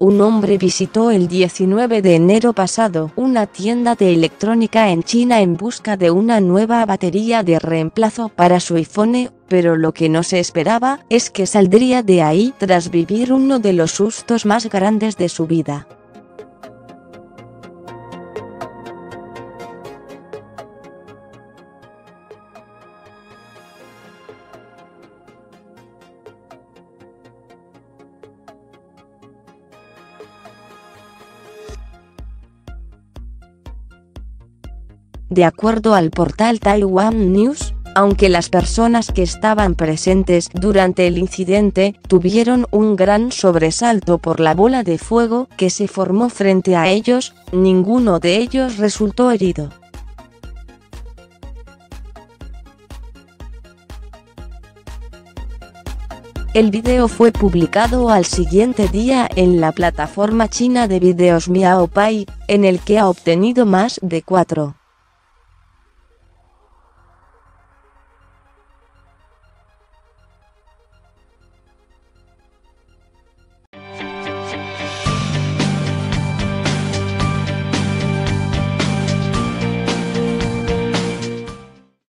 Un hombre visitó el 19 de enero pasado una tienda de electrónica en China en busca de una nueva batería de reemplazo para su iPhone, pero lo que no se esperaba es que saldría de ahí tras vivir uno de los sustos más grandes de su vida. De acuerdo al portal Taiwan News, aunque las personas que estaban presentes durante el incidente tuvieron un gran sobresalto por la bola de fuego que se formó frente a ellos, ninguno de ellos resultó herido. El video fue publicado al siguiente día en la plataforma china de videos Miaopai, en el que ha obtenido más de 4